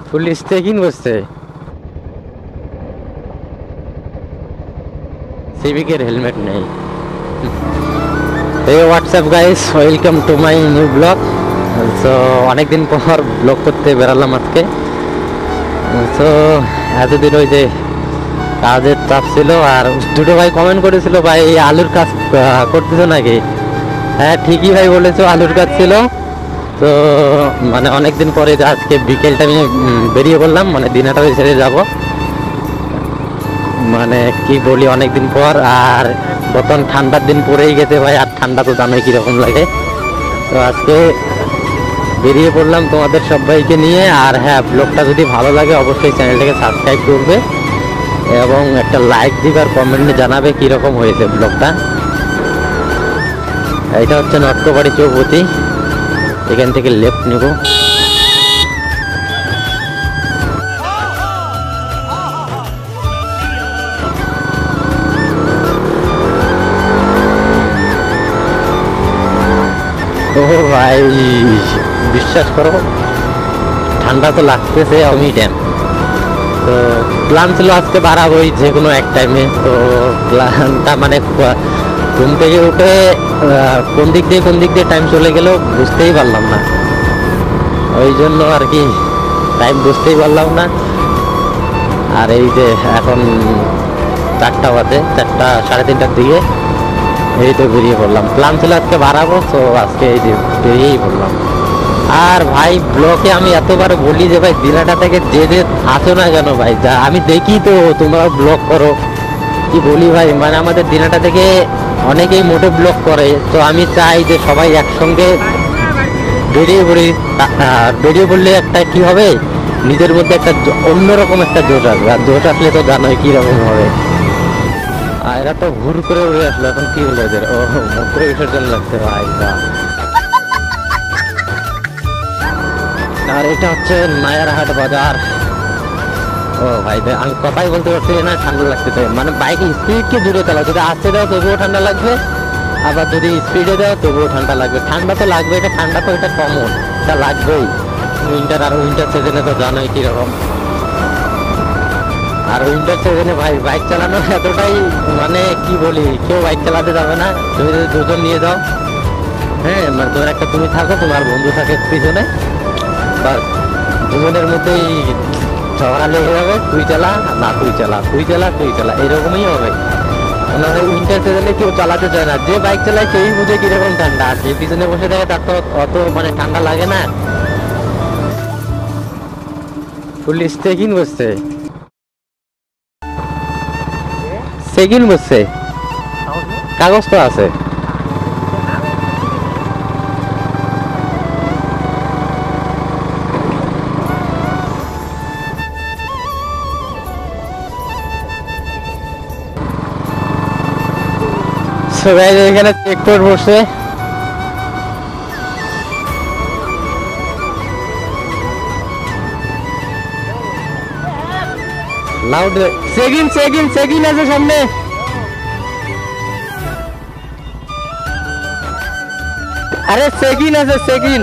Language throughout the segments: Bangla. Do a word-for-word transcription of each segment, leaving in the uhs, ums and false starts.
পুলিশ চেকিং করছে, সিভিকের হেলমেট নেই। এই what's up guys, welcome to my new vlog. So অনেকদিন পর ব্লগ করতে বেরালাম আজকে। সো এতদিন ওই যে কাজের চাপ ছিল, আর দুটো ভাই কমেন্ট করেছিল ভাই এই আলুর কাজ করতেছো নাকি। হ্যাঁ ঠিকই ভাই বলেছো, আলুর কাজ ছিল। তো মানে অনেকদিন পরে আজকে বিকেলটা আমি বেরিয়ে পড়লাম, মানে দিনাটা ছেড়ে যাব। মানে কি বলি, অনেকদিন পর। আর বর্তমান ঠান্ডার দিন পড়েই গেছে ভাই, আর ঠান্ডা তো জানোই কিরকম লাগে। তো আজকে বেরিয়ে পড়লাম তোমাদের সবাইকে নিয়ে। আর হ্যাঁ, ব্লগটা যদি ভালো লাগে অবশ্যই চ্যানেলটাকে সাবস্ক্রাইব করবে এবং একটা লাইক দিবে আর কমেন্টে জানাবে কীরকম হয়েছে ব্লগটা। এটা হচ্ছে নটকোবাড়ি চৌপতি, এখান থেকে লেফট নেব। ও ভাই বিশ্বাস করো, ঠান্ডা তো লাগতেছে আমি ড্যাম। তো প্ল্যান ছিল আজকে বাড়াবোই যে কোনো এক টাইমে। তো প্ল্যানটা মানে ঘুম থেকে উঠে কোন দিক দিয়ে কোন দিক দিয়ে টাইম চলে গেল বুঝতেই পারলাম না। ওই জন্য আর কি টাইম বুঝতেই পারলাম না। আর এই যে এখন চারটা বাজে, চারটা সাড়ে তিনটার দিকে এই তো বেরিয়ে পড়লাম। প্ল্যান ছিল আজকে বাড়াবো, তো আজকে এই যে বেরিয়েই পড়লাম। আর ভাই ব্লকে আমি এতবার বলি যে ভাই দিনাটা থেকে যে যে আসো না কেন ভাই, যা আমি দেখি তো তোমরা ব্লগ করো, কি বলি ভাই, মানে আমাদের দিনাটা থেকে অনেকেই মোটে ব্লগ করে। তো আমি চাই যে সবাই একসঙ্গে বেরিয়ে পড়ি। বেরিয়ে পড়লে একটা কি হবে, নিজের মধ্যে একটা অন্যরকম একটা জোশ আসবে। আর জোশ আসলে তো জানোই কিরকম হবে। আর এরা তো ভুর করে উড়ে আসলো, এখন কি হলো এদের? ও মূত্র বিসর্জন লাগছে ভাই। আর এটা হচ্ছে নায়ারহাট বাজার। ও ভাই আমি কথাই বলতে পারছি না, ঠান্ডা লাগতেছে। মানে বাইকে স্পিডকে জুড়ে চালাও, যদি আসতে দাও তবুও ঠান্ডা লাগবে, আবার যদি স্পিডে দাও তবুও ঠান্ডা লাগবে। ঠান্ডা তো লাগবে, এটা ঠান্ডা তো এটা কমন, এটা লাগবেই। উইন্টার আর উইন্টার সিজনে তো জানোই কিরকম। আর উইন্টার সিজনে ভাই বাইক চালানো এতটাই মানে কি বলি, কেউ বাইক চালাতে যাবে না। তুমি যদি দুজন নিয়ে যাও, হ্যাঁ মানে তোমার একটা তুমি থাকো, তোমার বন্ধু থাকে পিছনে, বাস দুজনের মধ্যেই ঝগড়া লেগে যাবে। তুই চালা না তুই চালা, তুই চালা তুই চালা, এরকমই হবে। উইন্টার সিজনে কেউ চালাতে চায় না, যে বাইক চালায় সেই বুঝে কিরকম ঠান্ডা। আর যে পিছনে বসে থাকে তার তো অত মানে ঠান্ডা লাগে না। পুলিশ চেকিং বসছে, চেকিং বসছে, কাগজ তো আছে। এখানে চেকপোস্ট বসছে। লাউড চেকিং চেকিং চেকিং আছে সামনে। আরে চেকিং আছে, চেকিং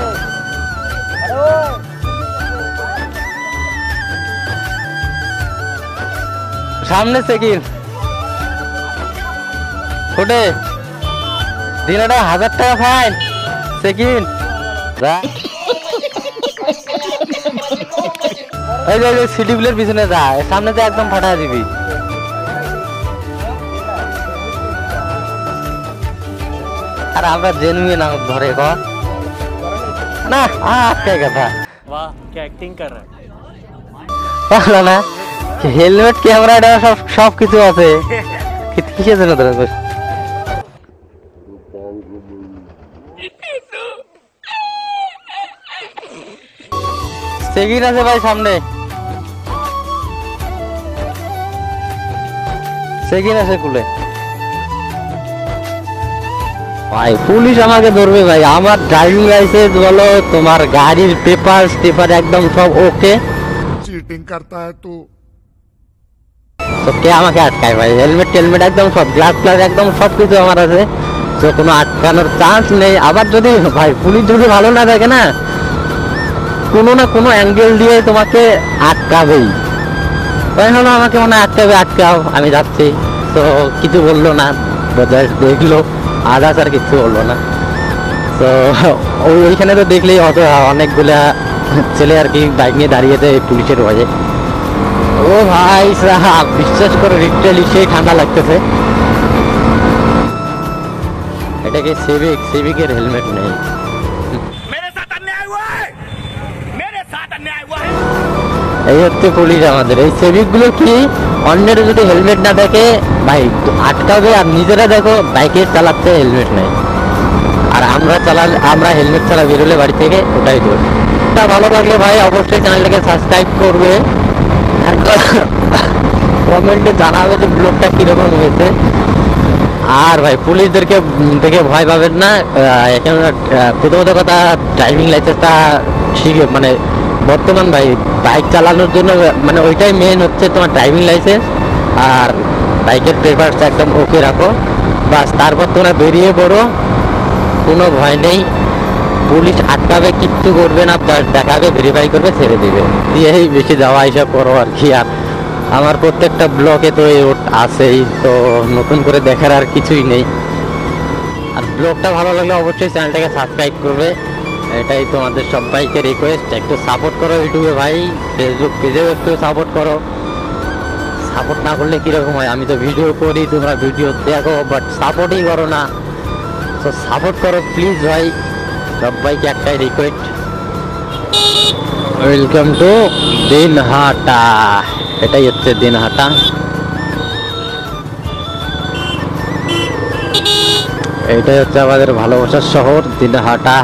সামনে, চেকিং ওঠে দিনাটা হাজার টাকা ফাইন, চেকিং। এই যে সিটি গুলোর পিছনে যা, সামনে যা, একদম ফাটা দিবি। আর আমরা জেনুইন না ধরে কর না, আজকে কথা वाह क्या एक्टिंग कर रहा है। পারলো না, হেলমেট ক্যামেরা এটা সব সব কিছু আছে, কিসের জন্য ধরে বস। চেকিং আছে ভাই সামনে, চেকিং আছে কুলে। ভাই পুলিশ আমাকে ধরবে ভাই, আমার ড্রাইভিং লাইসেন্স বলো, তোমার গাড়ির পেপার টেপার একদম সব ওকে। चीटिंग करता है तू। তো কে আমাকে আটকায় ভাই? হেলমেট টেলমেট একদম সব, গ্লাস গ্লাস একদম সব কিছু আমার আছে, তো কোনো আটকানোর চান্স নেই। আবার যদি ভাই পুলিশ যদি ভালো না থাকে না, কোনো না কোনো অ্যাঙ্গেল দিয়ে তোমাকে আটকাবেই। তাই হলো আমাকে মনে হয় আটকাবে, আটকাও, আমি যাচ্ছি। তো কিছু বললো না, জাস্ট দেখলো, আদার্স আর কিছু বললো না। তো ওই ওইখানে তো দেখলেই হয়তো অনেকগুলা ছেলে আর কি বাইক নিয়ে দাঁড়িয়েছে পুলিশের ভয়ে। ও ভাই সাহাব, বিশ্বাস করে লিটারালি সেই ঠান্ডা লাগতেছে। এটাকে সিভিক, সিভিকের হেলমেট নেই। এই হচ্ছে পুলিশ আমাদের। এই সিভিক গুলো কি অন্যের যদি হেলমেট না থাকে ভাই আটকাবে, আর নিজেরা দেখো বাইকে চালাচ্ছে হেলমেট নেই, আর আমরা চালালে, আমরা হেলমেট ছাড়া বেরোলে বাড়ি থেকে, ওটাই তো। তা ভালো লাগলে ভাই অবশ্যই চ্যানেলটাকে সাবস্ক্রাইব করবে, কমেন্টে জানাবে যে ব্লগটা কিরকম হয়েছে। আর ভাই পুলিশদেরকে দেখে ভয় পাবেন না। এখানে প্রথমত কথা, ড্রাইভিং লাইসেন্সটা শিখে মানে বর্তমান ভাই বাইক চালানোর জন্য মানে ওইটাই মেন হচ্ছে তোমার ড্রাইভিং লাইসেন্স, আর বাইকের পেপারটা একদম ওকে রাখো, বাস। তারপর তোমরা বেরিয়ে পড়ো, কোনো ভয় নেই। পুলিশ আটকাবে, কিচ্ছু করবে না, দেখাবে, ভেরিফাই করবে, ছেড়ে দিবে, দিয়েই বেশি যাওয়া আসা করো আর কি। আর আমার প্রত্যেকটা ব্লগে তো আছেই, তো নতুন করে দেখার আর কিছুই নেই। আর ব্লগটা ভালো লাগলে অবশ্যই চ্যানেলটাকে সাবস্ক্রাইব করবে, এটাই তোমাদের সবাইকে রিকোয়েস্ট। একটু সাপোর্ট করো ইউটিউবে ভাই, ফেসবুক পেজেও একটু সাপোর্ট করো। সাপোর্ট না করলে কীরকম হয়? আমি তো ভিডিও করি, তোমরা ভিডিও দেখো, বাট সাপোর্টই করো না। তো সাপোর্ট করো প্লিজ ভাই, সবাইকে একটাই রিকোয়েস্ট। ওয়েলকাম টু দিনহাটা, এটাই হচ্ছে দিনহাটা। এটাই হচ্ছে আমাদের ভালোবাসার শহর দিনহাটা।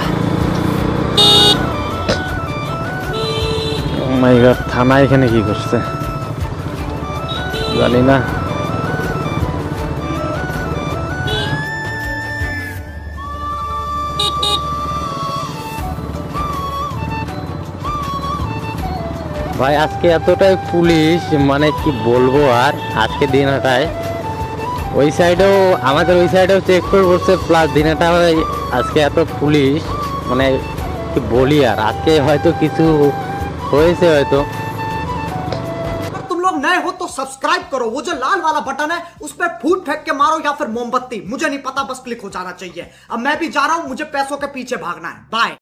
মাই গড, থানা এখানে কি করছে জানি না। ভাই আজকে এতটাই পুলিশ, মানে কি বলবো আর। আজকে দিনহাটায় ওই সাইডেও, আমাদের ওই সাইডেও চেক করে বসছে, প্লাস দিনহাটা আজকে এত পুলিশ, মানে কি বলি আর। আজকে হয়তো কিছু হয়েছে হয়তো। तुम लोग नए हो तो सब्सक्राइब करो, वो जो लाल वाला बटन है उस पर फूट फेंक के मारो या फिर मोमबत्ती, मुझे नहीं पता, बस क्लिक हो जाना चाहिए। अब मैं भी जा रहा हूं, मुझे पैसों के पीछे भागना है। बाय।